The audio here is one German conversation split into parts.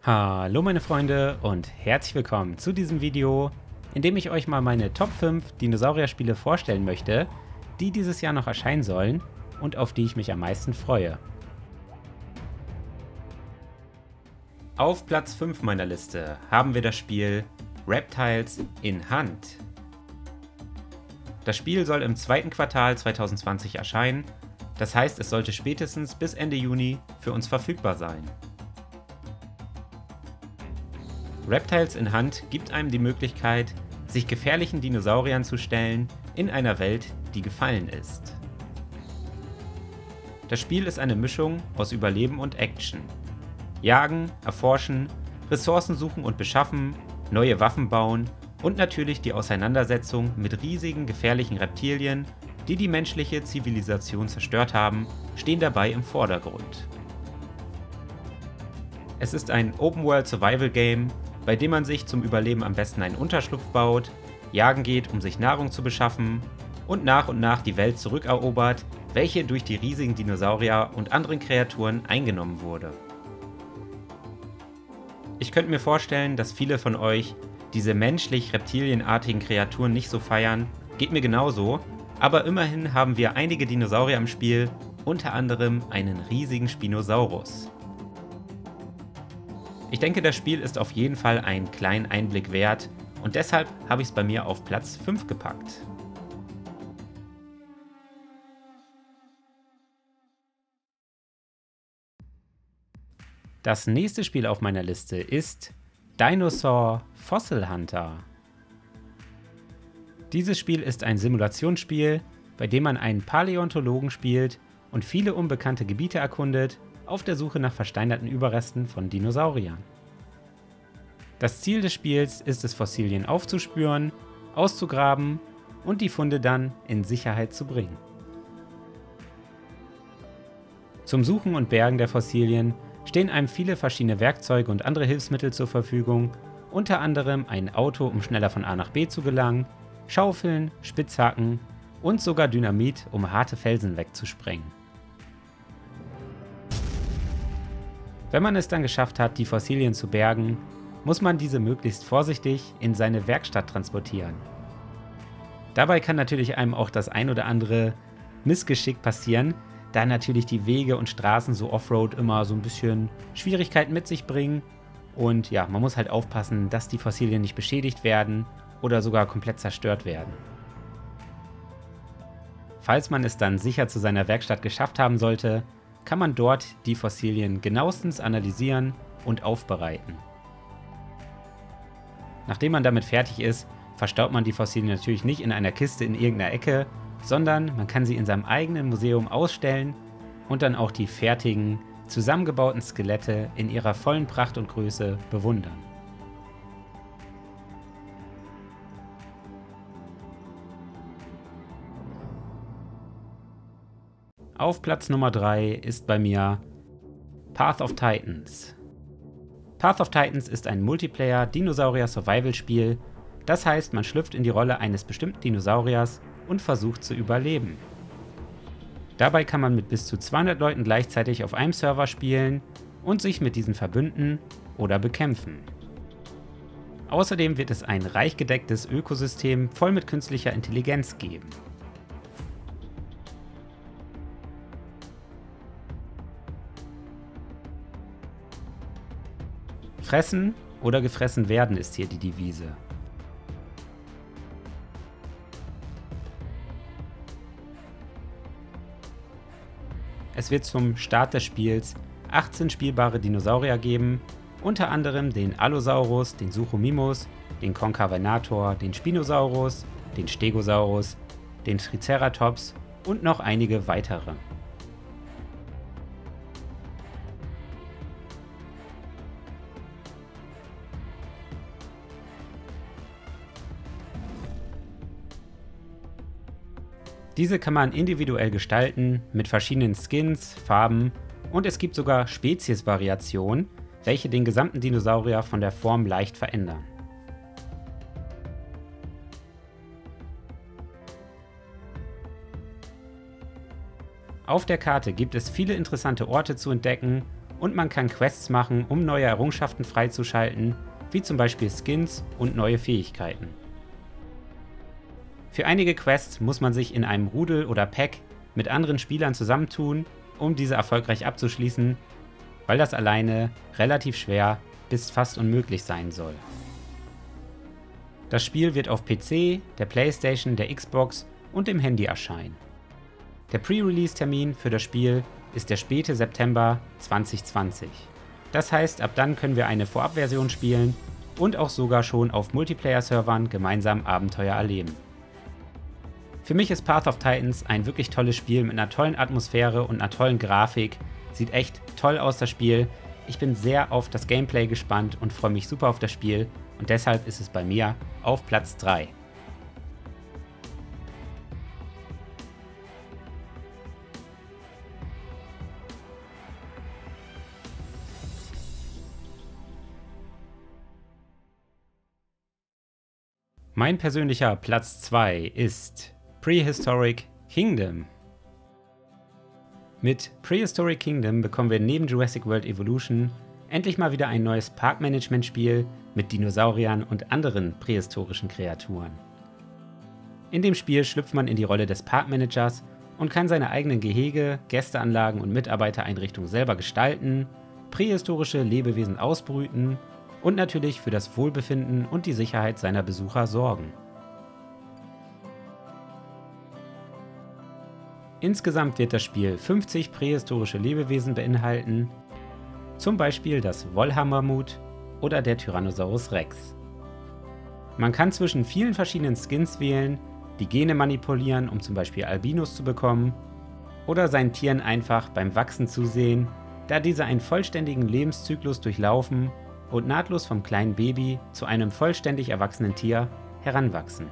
Hallo meine Freunde und herzlich willkommen zu diesem Video, in dem ich euch mal meine Top 5 Dinosaurier-Spiele vorstellen möchte, die dieses Jahr noch erscheinen sollen und auf die ich mich am meisten freue. Auf Platz 5 meiner Liste haben wir das Spiel Reptiles in Hunt. Das Spiel soll im zweiten Quartal 2020 erscheinen, das heißt, es sollte spätestens bis Ende Juni für uns verfügbar sein. Reptiles in Hunt gibt einem die Möglichkeit, sich gefährlichen Dinosauriern zu stellen in einer Welt, die gefallen ist. Das Spiel ist eine Mischung aus Überleben und Action. Jagen, erforschen, Ressourcen suchen und beschaffen, neue Waffen bauen und natürlich die Auseinandersetzung mit riesigen gefährlichen Reptilien, die die menschliche Zivilisation zerstört haben, stehen dabei im Vordergrund. Es ist ein Open-World-Survival-Game, bei dem man sich zum Überleben am besten einen Unterschlupf baut, jagen geht, um sich Nahrung zu beschaffen und nach die Welt zurückerobert, welche durch die riesigen Dinosaurier und anderen Kreaturen eingenommen wurde. Ich könnte mir vorstellen, dass viele von euch diese menschlich-reptilienartigen Kreaturen nicht so feiern, geht mir genauso, aber immerhin haben wir einige Dinosaurier im Spiel, unter anderem einen riesigen Spinosaurus. Ich denke, das Spiel ist auf jeden Fall einen kleinen Einblick wert und deshalb habe ich es bei mir auf Platz 5 gepackt. Das nächste Spiel auf meiner Liste ist Dinosaur Fossil Hunter. Dieses Spiel ist ein Simulationsspiel, bei dem man einen Paläontologen spielt und viele unbekannte Gebiete erkundet, auf der Suche nach versteinerten Überresten von Dinosauriern. Das Ziel des Spiels ist es, Fossilien aufzuspüren, auszugraben und die Funde dann in Sicherheit zu bringen. Zum Suchen und Bergen der Fossilien stehen einem viele verschiedene Werkzeuge und andere Hilfsmittel zur Verfügung, unter anderem ein Auto, um schneller von A nach B zu gelangen, Schaufeln, Spitzhacken und sogar Dynamit, um harte Felsen wegzusprengen. Wenn man es dann geschafft hat, die Fossilien zu bergen, muss man diese möglichst vorsichtig in seine Werkstatt transportieren. Dabei kann natürlich einem auch das ein oder andere Missgeschick passieren, da natürlich die Wege und Straßen so Offroad immer so ein bisschen Schwierigkeiten mit sich bringen. Und ja, man muss halt aufpassen, dass die Fossilien nicht beschädigt werden oder sogar komplett zerstört werden. Falls man es dann sicher zu seiner Werkstatt geschafft haben sollte, kann man dort die Fossilien genauestens analysieren und aufbereiten. Nachdem man damit fertig ist, verstaut man die Fossilien natürlich nicht in einer Kiste in irgendeiner Ecke, sondern man kann sie in seinem eigenen Museum ausstellen und dann auch die fertigen, zusammengebauten Skelette in ihrer vollen Pracht und Größe bewundern. Auf Platz Nummer 3 ist bei mir Path of Titans. Path of Titans ist ein Multiplayer-Dinosaurier-Survival-Spiel, das heißt, man schlüpft in die Rolle eines bestimmten Dinosauriers und versucht zu überleben. Dabei kann man mit bis zu 200 Leuten gleichzeitig auf einem Server spielen und sich mit diesen verbünden oder bekämpfen. Außerdem wird es ein reich gedecktes Ökosystem voll mit künstlicher Intelligenz geben. Fressen oder gefressen werden ist hier die Devise. Es wird zum Start des Spiels 18 spielbare Dinosaurier geben, unter anderem den Allosaurus, den Suchomimus, den Concavenator, den Spinosaurus, den Stegosaurus, den Triceratops und noch einige weitere. Diese kann man individuell gestalten mit verschiedenen Skins, Farben und es gibt sogar Speziesvariationen, welche den gesamten Dinosaurier von der Form leicht verändern. Auf der Karte gibt es viele interessante Orte zu entdecken und man kann Quests machen, um neue Errungenschaften freizuschalten, wie zum Beispiel Skins und neue Fähigkeiten. Für einige Quests muss man sich in einem Rudel oder Pack mit anderen Spielern zusammentun, um diese erfolgreich abzuschließen, weil das alleine relativ schwer bis fast unmöglich sein soll. Das Spiel wird auf PC, der PlayStation, der Xbox und dem Handy erscheinen. Der Pre-Release-Termin für das Spiel ist der späte September 2020. Das heißt, ab dann können wir eine Vorabversion spielen und auch sogar schon auf Multiplayer-Servern gemeinsam Abenteuer erleben. Für mich ist Path of Titans ein wirklich tolles Spiel mit einer tollen Atmosphäre und einer tollen Grafik. Sieht echt toll aus, das Spiel. Ich bin sehr auf das Gameplay gespannt und freue mich super auf das Spiel und deshalb ist es bei mir auf Platz 3. Mein persönlicher Platz 2 ist Prehistoric Kingdom. Mit Prehistoric Kingdom bekommen wir neben Jurassic World Evolution endlich mal wieder ein neues Parkmanagement-Spiel mit Dinosauriern und anderen prähistorischen Kreaturen. In dem Spiel schlüpft man in die Rolle des Parkmanagers und kann seine eigenen Gehege, Gästeanlagen und Mitarbeitereinrichtungen selber gestalten, prähistorische Lebewesen ausbrüten und natürlich für das Wohlbefinden und die Sicherheit seiner Besucher sorgen. Insgesamt wird das Spiel 50 prähistorische Lebewesen beinhalten, zum Beispiel das Wollhammermut oder der Tyrannosaurus Rex. Man kann zwischen vielen verschiedenen Skins wählen, die Gene manipulieren, um zum Beispiel Albinos zu bekommen, oder seinen Tieren einfach beim Wachsen zusehen, da diese einen vollständigen Lebenszyklus durchlaufen und nahtlos vom kleinen Baby zu einem vollständig erwachsenen Tier heranwachsen.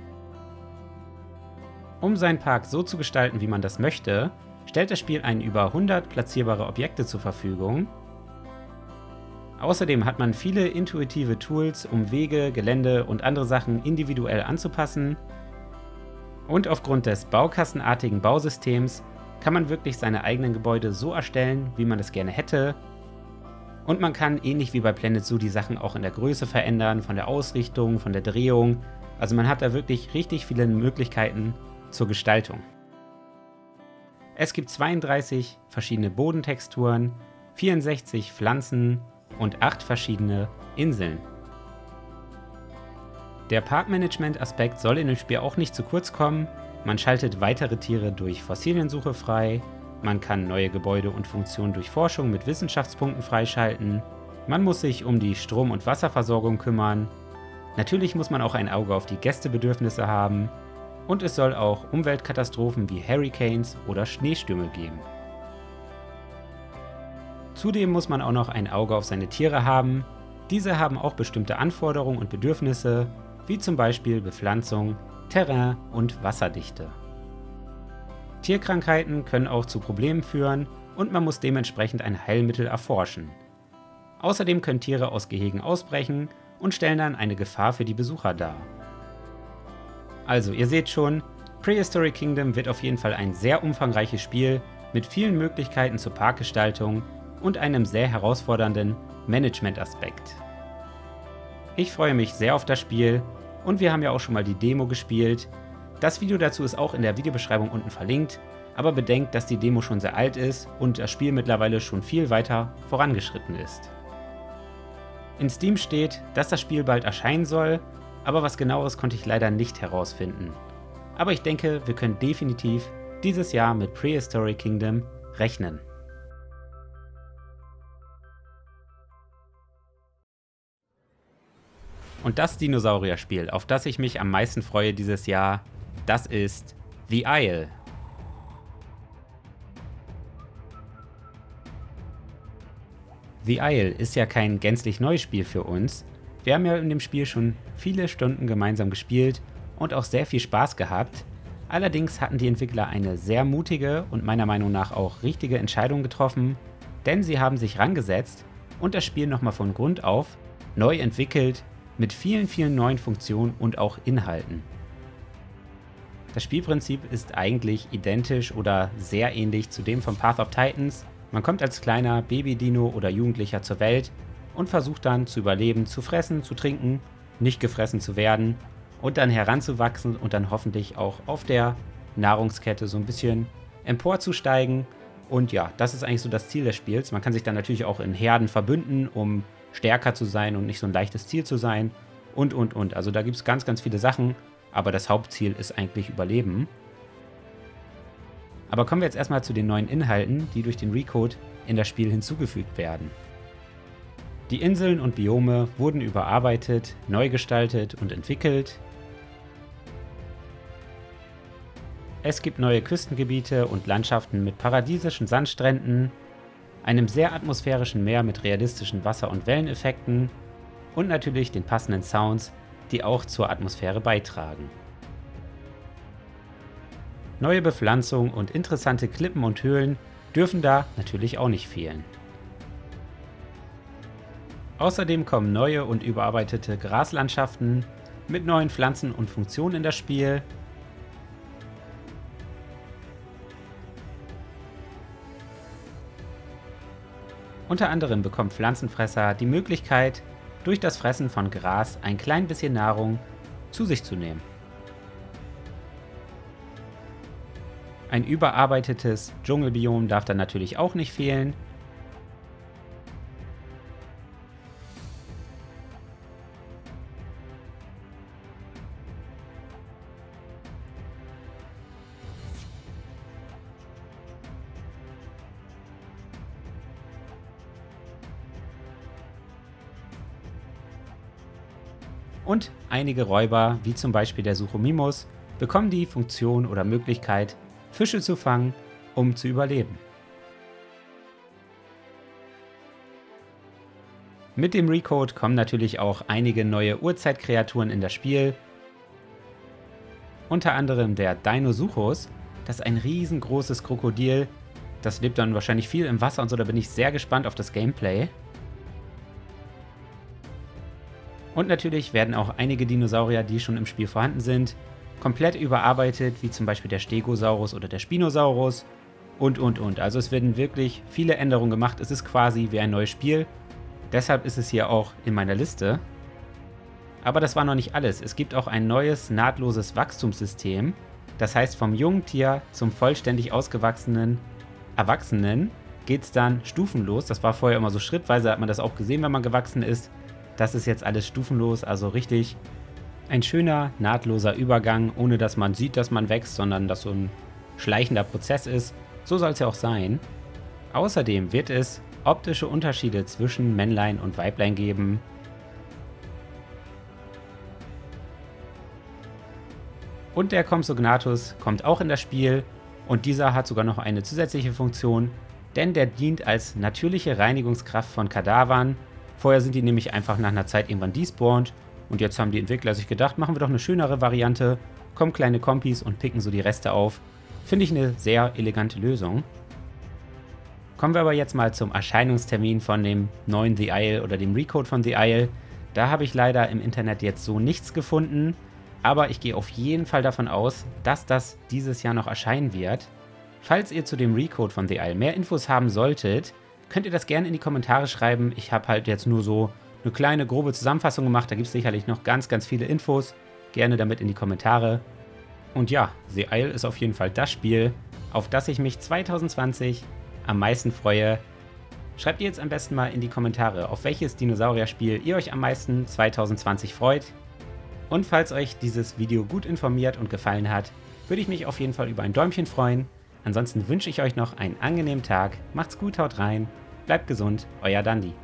Um seinen Park so zu gestalten, wie man das möchte, stellt das Spiel einen über 100 platzierbare Objekte zur Verfügung. Außerdem hat man viele intuitive Tools, um Wege, Gelände und andere Sachen individuell anzupassen. Und aufgrund des baukastenartigen Bausystems kann man wirklich seine eigenen Gebäude so erstellen, wie man es gerne hätte. Und man kann, ähnlich wie bei Planet Zoo, die Sachen auch in der Größe verändern, von der Ausrichtung, von der Drehung. Also man hat da wirklich richtig viele Möglichkeiten zur Gestaltung. Es gibt 32 verschiedene Bodentexturen, 64 Pflanzen und 8 verschiedene Inseln. Der Parkmanagement-Aspekt soll in dem Spiel auch nicht zu kurz kommen. Man schaltet weitere Tiere durch Fossiliensuche frei, man kann neue Gebäude und Funktionen durch Forschung mit Wissenschaftspunkten freischalten, man muss sich um die Strom- und Wasserversorgung kümmern, natürlich muss man auch ein Auge auf die Gästebedürfnisse haben und es soll auch Umweltkatastrophen wie Hurricanes oder Schneestürme geben. Zudem muss man auch noch ein Auge auf seine Tiere haben. Diese haben auch bestimmte Anforderungen und Bedürfnisse, wie zum Beispiel Bepflanzung, Terrain und Wasserdichte. Tierkrankheiten können auch zu Problemen führen und man muss dementsprechend ein Heilmittel erforschen. Außerdem können Tiere aus Gehegen ausbrechen und stellen dann eine Gefahr für die Besucher dar. Also, ihr seht schon, Prehistoric Kingdom wird auf jeden Fall ein sehr umfangreiches Spiel mit vielen Möglichkeiten zur Parkgestaltung und einem sehr herausfordernden Management-Aspekt. Ich freue mich sehr auf das Spiel und wir haben ja auch schon mal die Demo gespielt. Das Video dazu ist auch in der Videobeschreibung unten verlinkt, aber bedenkt, dass die Demo schon sehr alt ist und das Spiel mittlerweile schon viel weiter vorangeschritten ist. In Steam steht, dass das Spiel bald erscheinen soll, aber was genaueres konnte ich leider nicht herausfinden. Aber ich denke, wir können definitiv dieses Jahr mit Prehistoric Kingdom rechnen. Und das Dinosaurierspiel, auf das ich mich am meisten freue dieses Jahr, das ist The Isle. The Isle ist ja kein gänzlich neues Spiel für uns. Wir haben ja in dem Spiel schon viele Stunden gemeinsam gespielt und auch sehr viel Spaß gehabt. Allerdings hatten die Entwickler eine sehr mutige und meiner Meinung nach auch richtige Entscheidung getroffen, denn sie haben sich rangesetzt und das Spiel nochmal von Grund auf neu entwickelt mit vielen, vielen neuen Funktionen und auch Inhalten. Das Spielprinzip ist eigentlich identisch oder sehr ähnlich zu dem von Path of Titans, Man kommt als kleiner Baby-Dino oder Jugendlicher zur Welt und versucht dann zu überleben, zu fressen, zu trinken, nicht gefressen zu werden und dann heranzuwachsen und dann hoffentlich auch auf der Nahrungskette so ein bisschen emporzusteigen. Und ja, das ist eigentlich so das Ziel des Spiels. Man kann sich dann natürlich auch in Herden verbünden, um stärker zu sein und nicht so ein leichtes Ziel zu sein und. Also da gibt es ganz, ganz viele Sachen, aber das Hauptziel ist eigentlich Überleben. Aber kommen wir jetzt erstmal zu den neuen Inhalten, die durch den Recode in das Spiel hinzugefügt werden. Die Inseln und Biome wurden überarbeitet, neu gestaltet und entwickelt. Es gibt neue Küstengebiete und Landschaften mit paradiesischen Sandstränden, einem sehr atmosphärischen Meer mit realistischen Wasser- und Welleneffekten und natürlich den passenden Sounds, die auch zur Atmosphäre beitragen. Neue Bepflanzung und interessante Klippen und Höhlen dürfen da natürlich auch nicht fehlen. Außerdem kommen neue und überarbeitete Graslandschaften mit neuen Pflanzen und Funktionen in das Spiel. Unter anderem bekommen Pflanzenfresser die Möglichkeit, durch das Fressen von Gras ein klein bisschen Nahrung zu sich zu nehmen. Ein überarbeitetes Dschungelbiom darf dann natürlich auch nicht fehlen. Und einige Räuber, wie zum Beispiel der Suchomimus, bekommen die Funktion oder Möglichkeit, Fische zu fangen, um zu überleben. Mit dem Recode kommen natürlich auch einige neue Urzeitkreaturen in das Spiel. Unter anderem der Deinosuchus, das ist ein riesengroßes Krokodil. Das lebt dann wahrscheinlich viel im Wasser und so, da bin ich sehr gespannt auf das Gameplay. Und natürlich werden auch einige Dinosaurier, die schon im Spiel vorhanden sind, komplett überarbeitet, wie zum Beispiel der Stegosaurus oder der Spinosaurus und. Also es werden wirklich viele Änderungen gemacht. Es ist quasi wie ein neues Spiel. Deshalb ist es hier auch in meiner Liste. Aber das war noch nicht alles. Es gibt auch ein neues, nahtloses Wachstumssystem. Das heißt, vom jungen Tier zum vollständig ausgewachsenen Erwachsenen geht es dann stufenlos. Das war vorher immer so schrittweise, hat man das auch gesehen, wenn man gewachsen ist. Das ist jetzt alles stufenlos, also richtig ein schöner, nahtloser Übergang, ohne dass man sieht, dass man wächst, sondern dass so ein schleichender Prozess ist. So soll es ja auch sein. Außerdem wird es optische Unterschiede zwischen Männlein und Weiblein geben. Und der Compsognathus kommt auch in das Spiel und dieser hat sogar noch eine zusätzliche Funktion, denn der dient als natürliche Reinigungskraft von Kadavern. Vorher sind die nämlich einfach nach einer Zeit irgendwann despawned und jetzt haben die Entwickler sich gedacht, machen wir doch eine schönere Variante, kommen kleine Kompis und picken so die Reste auf. Finde ich eine sehr elegante Lösung. Kommen wir aber jetzt mal zum Erscheinungstermin von dem neuen The Isle oder dem Recode von The Isle. Da habe ich leider im Internet jetzt so nichts gefunden, aber ich gehe auf jeden Fall davon aus, dass das dieses Jahr noch erscheinen wird. Falls ihr zu dem Recode von The Isle mehr Infos haben solltet, könnt ihr das gerne in die Kommentare schreiben. Ich habe halt jetzt nur so eine kleine, grobe Zusammenfassung gemacht. Da gibt es sicherlich noch ganz, ganz viele Infos. Gerne damit in die Kommentare. Und ja, The Isle ist auf jeden Fall das Spiel, auf das ich mich 2020 am meisten freue. Schreibt ihr jetzt am besten mal in die Kommentare, auf welches Dinosaurier-Spiel ihr euch am meisten 2020 freut. Und falls euch dieses Video gut informiert und gefallen hat, würde ich mich auf jeden Fall über ein Däumchen freuen. Ansonsten wünsche ich euch noch einen angenehmen Tag. Macht's gut, haut rein, bleibt gesund, euer Dandi.